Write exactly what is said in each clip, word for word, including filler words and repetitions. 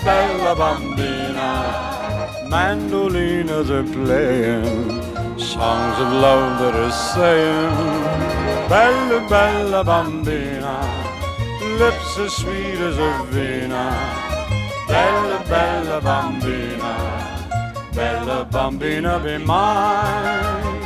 bella bambina. Mandolinas are playing songs of love that are saying, bella, bella bambina, lips as sweet as a vina. Bella, bella bambina, bella bambina, be mine.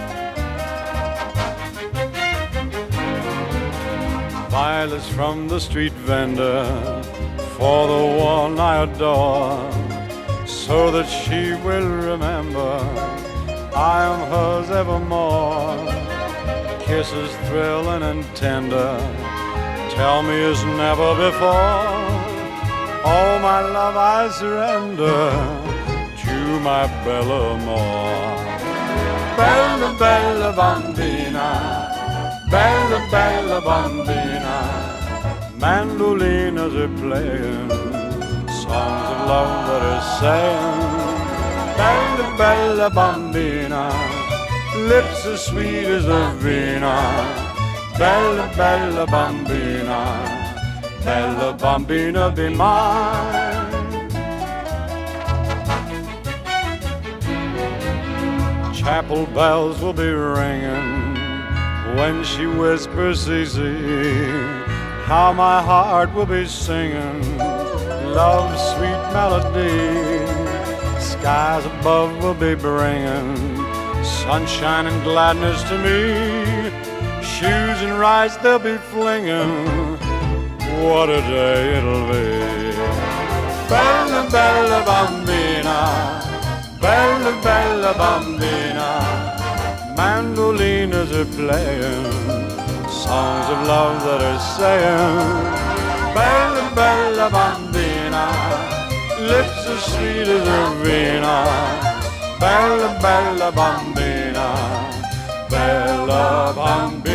Violets from the street vendor for the one I adore, so that she will remember I am hers evermore. Kisses thrilling and tender tell me as never before, all my love I surrender to my Bella more. Bella, bella bambina, bella, bella bambina, mandolinas are playing songs of love that are saying, bella, bella bambina, lips as sweet as a vina. Bella, bella bambina, bella bambina, be mine. Chapel bells will be ringing when she whispers easy, how my heart will be singing love's sweet melody. Skies above will be bringing sunshine and gladness to me. Shoes and rice they'll be flinging, what a day it'll be. Bella, bella bambina, bella, bella bambina, mandolinas are playing songs of love that are saying, bella, bella bambina, lips as sweet as a vina. Bella, bella bambina, bella bambina.